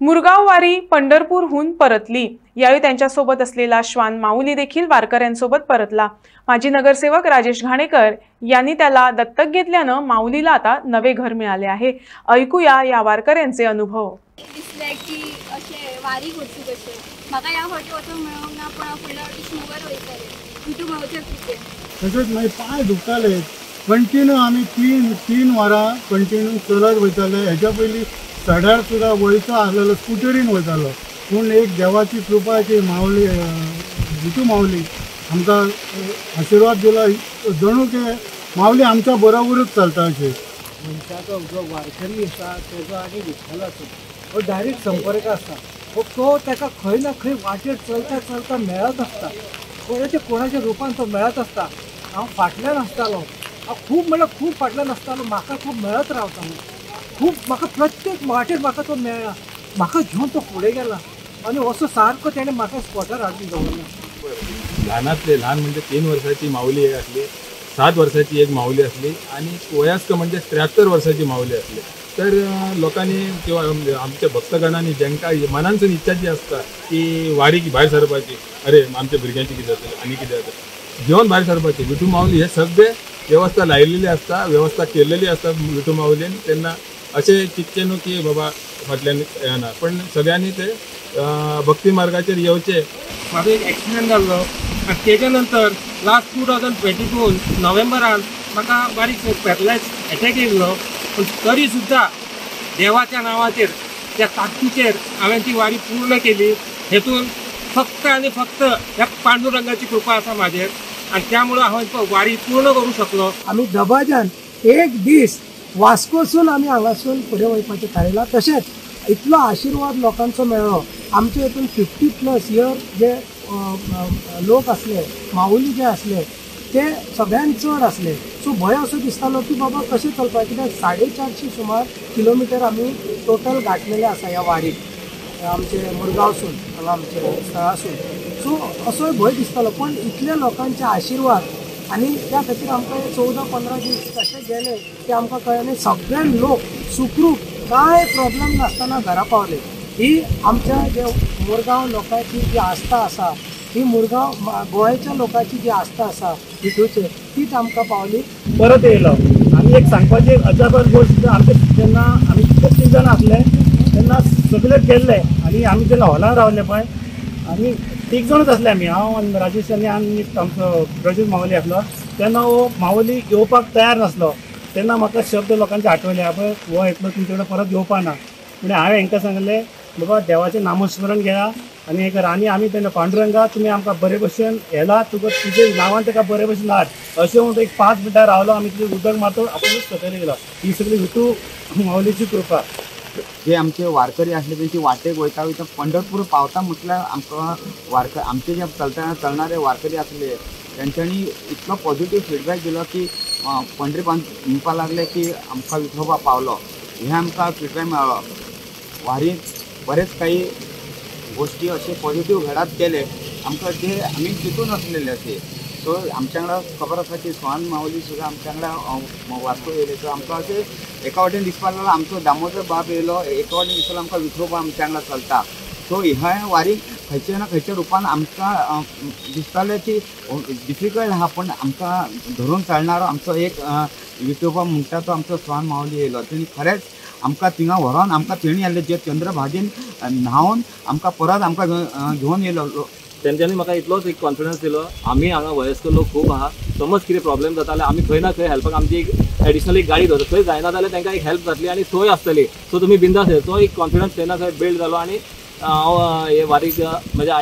मुरगाव वारी पंढरपूरहून परतली। यावेळी त्यांच्यासोबत असलेला श्वान माऊली देखील वारकऱ्यांसोबत परतला। माजी नगरसेवक राजेश घाणेकर यांनी त्याला दत्तक घेतल्यानं माऊलीला आता नवे घर मिळाले आहे। ऐकूया या वारकऱ्यांचे अनुभव। दिसले की असे वारी करची कसे म्हाका या फावटी वचूंक मेळोंक ना, पण फुडल्या फावटी शुगर वयतले विटू मावचे पिके तशेंच मागीर पांय दुखताले। कंटिन्यू आमी तीन वरां कंटिन्यू चलत वयताले। हेच्या पयलीं चडार सुद्दां वयचो आसलेलो, स्कुटरीन वयतालो, पूण एक देवाची कृपा की माऊली विटू माऊली आमकां आशिर्वाद दिलो। जणू की माऊली आमच्या बरोबरूच चलता अशें। मनशाचो जो वारकरी आसा तेजो आनी विठ्ठलाचो हो डायरेक्ट संपर्क आसता। तो ताका खंय ना खंय वाटेर चलता चलता मेळत आसता, कोणाच्या रुपान तो मेळत आसता। हांव फाटल्यान आसतालो, हांव खूब म्हणल्यार खूब फाटल्यान आसतालो, म्हाका तो मेळत रावतालो। खूब म्हाका प्रत्येक वाटेर म्हाका तो मेळ्ळा, म्हाका घेवन तो फुडें गेला आनी असो सारको तेणें म्हाका स्पॉटार हाडून दवरला। ल्हानातले ल्हान म्हणजे 3 वर्साची माऊली एक आसली, 7 वर्साची एक माऊली आसली आणि वयस्क म्हणजे 73 वर्साची माऊली आसली। तर लोकांनी किंवा आमच्या भक्तगणांनी ज्यांका मनांसून इच्छा जी असता की वारीक भायर सरपाची, अरे आमच्या भुरग्यांची कितें जातलें आनी कितें जाता घेवन भायर सरपाची, विठू माऊली हे सगळे व्यवस्था लायलेली असता, व्यवस्था केलेली असता विठू माऊलीन। तेन्ना अशें चिंतचें न्हू की बाबा फाटल्यान येना, पण सगळ्यांनी ते भक्ती मार्गाचेर येवचे। म्हाजो एक एक्सिडेंट जाल्लो आनी तेच्या नंतर लास्ट 2022 नोव्हेंबरान म्हाका बारीक पॅरलायज एटॅक येयल्लो, पण तरी सुद्दां देवाच्या नांवाचेर त्या ताकदीचेर हांवें ती वारी पूर्ण केली। हेतून फक्त आनी फक्त ह्या पांडुरंगाची कृपा आसा म्हाजेर, आनी त्यामुळे हांवें वारी पूर्ण करूं शकलो। आमी दबाज्यान एक दीस वास्कोसून आमी हांगासून फुडें वचपाचें थारायलां। तशेंच इतलो आशिर्वाद लोकांचो मेळ्ळो। आमचे हितून 50+ इयर जे लोक आसले, माऊली जे आसले ते सगळ्यान चड आसले। सो भंय असो दिसतालो की बाबा कशें चलपाक, कित्याक 450 सुमार किलोमिटर आमी टोटल गाठलेले आसा ह्या वारीक आमचे मुरगांवसून हांगा आमचे स्थळासून। सो असोय भंय दिसतालो, पण इतल्या लोकांचे आशिर्वाद आनी त्या खातीर आमकां 14-15 दीस कशे गेले ते आमकां कळ्ळें आनी सगळे लोक सुखरूप कांय प्रॉब्लेम नासतना घरा पावले। ही आमच्या जे मुरगांव लोकांची जी आस्था आसा, ही मुरगांव गोंयच्या लोकांची जी आस्था आसा विठूचेर, तीच आमकां पावली। परत येयलो आनी एक सांगपाची एक अजापच गोश्ट, आमचे जेन्ना आमी 35 जाण आसले तेन्ना सगळे गेल्ले आनी आमी जेन्ना हॉलान रावले पळय, आनी 3 जाणूच आसले आमी, हांव आनी राजेश आनी आमचो प्रज्योत माऊली आसलो। तेन्ना हो माऊली येवपाक तयार नासलो। तेन्ना म्हाका शब्द लोकांचे आठवले, पळय हो येतलो तुमचे कडेन परत येवपा ना, म्हणजे हांवें हांकां सांगलें बाबा देवाचें नामस्मरण घेया आनी हें करा। आनी आमी तेन्ना पांडुरंगा तुमी आमकां बरे भशेन हेला, तुजे नांवान ताका बरे भशेन हाड अशें म्हणून एक 5 मिनटां रावलो। आमी तुजें उदक मारतो आपुणूच सकयल गेलो। ही सगळी विठू माऊलीची कृपा। जे आमचे वारकरी आसले त्यांची वाटेक वयता वयता पंढरपूर पावता म्हटल्यार आमकां आमचे जे चलणारे वारकरी आसले तेंच्यांनी इतलो पॉझिटिव्ह फीडबॅक दिलो की पंढरीपान म्हणपाक लागले की आमकां विठोबा पावलो, हे आमकां फीडबॅक मेळ्ळो। वारीत बरेच काही गोष्टी असे पॉझिटिव्ह घडात केले आमकां, जे आमी चिंतून नासलेले अशें। सो आमच्या वांगडा खबर आसा की स्वान माऊली सुद्दां आमच्या वांगडा वास्को येयले। सो आमकां अशें एका वाटेन दिसपाक लागलो आमचो दामोदर बाब येयलो, एका वाटेन दिसतालो आमकां विठोबा आमच्या वांगडा चलता। सो ह्या वारीक खंयच्या ना खंयच्या रुपान आमकां दिसतालें की डिफिकल्ट आहा, पण आमकां धरून चालणारो आमचो एक विठोबा म्हणटा तो आमचो स्वान माऊली येयलो। तेणी खरेंच आमकां थिंगा व्हरोन आमकां तेणी हाडले, जे चंद्रभागेन न्हांवन आमकां परत आमकां घेवन येयलो। तेंच्यांनी म्हाका इतलोच एक कॉन्फिडन्स दिलो, आमी हांगा वयस्कर लोक खूब आहा, समज कितें प्रॉब्लेम जाता जाल्यार आमी खंय ना खंय हेल्पाक आमची एक एडिशनल एक गाडी दवरता, थंय जायना जाल्यार तांकां एक हेल्प जातली आनी सोय आसतली। सो तुमी बिंदास येया। तो एक कॉन्फिडन्स खंय ना खंय बिल्ड जालो आनी हांव हे वारीक म्हज्या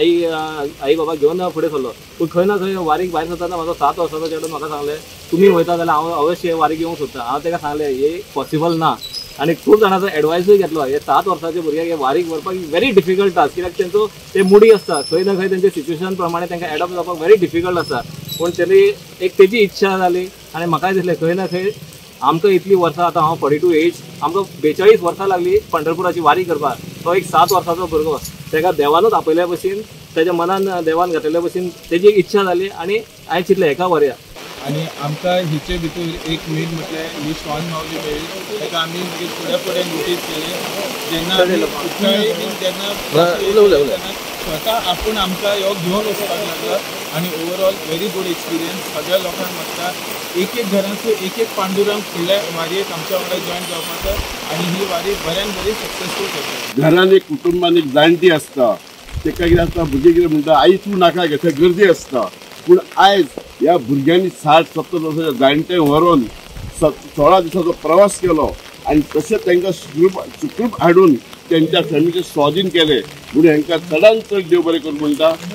आई बाबा घेवन फुडें सरलो। पूण खंय ना खंय वारीक भायर सरतना म्हाजो 7 वर्साचो चेडो म्हाका सांगलें तुमी वयता जाल्यार हांव अवश्य वारीक येवंक सोदता। हांव ताका सांगलें हे पॉसिबल ना, आनी खूब जाणांचो एडवायसूय घेतलो। हे 7 वर्साचे भुरग्याक हे वारीक व्हरपाक व्हेरी डिफिकल्ट टास्क, कित्याक तेंचो ते मुडी आसता, खंय ना खंय तेंचे सिच्युएशन प्रमाणे तांकां एडॉप्ट जावपाक व्हेरी डिफिकल्ट आसा। पूण तेणी एक तेजी इच्छा जाली आनी म्हाकाय दिसलें खंय ना खंय आमकां इतली वर्सां आतां हांव 42 एज, आमकां 42 वर्सां लागली पंढरपुराची वारी करपाक। तो एक 7 वर्साचो भुरगो, ताका देवानूच आपयल्या भशेन, ताच्या मनान देवान घातलेल्या भशेन तेजी एक इच्छा जाली आनी हांवें चिंतलें हेका व्हरया। आणि आमकां हिचे भितर एक मेन म्हटल्यार ही श्वान माऊली मेळ्ळी ताका आमी मागीर फुडें फुडें नोटीस केली जेन्ना आमी कुठल्याय तेन्ना स्वता आपूण आमकां ह्यो घेवन वचपाक लागलो आणि ओवरऑल व्हेरी गुड एक्सपिरियन्स सगळ्या लोकांक मागता एक एक घरांतलो एक एक पांडुरंग फुडल्या वारयेक आमच्या वांगडा जॉयन जावपाचो आणि ही वारी बऱ्यान बरी सक्सेसफूल जाता. घरान एक कुटुंबान एक जाणटी आसता तेका कितें आसता भुरगे कितें म्हणटा आई तूं नाका गे थंय गर्दी आसता पूण आयज ह्या भुरग्यांनी 60-70 वर्सांच्या जाणटे व्हरून 16 दिसाचो प्रवास केलो आणि तशें तांकां सुखरूप हाडून त्यांच्या फॅमिलीचे स्वाधीन केले म्हणून हांकां चडांत चड देव बरें करूं म्हणटा.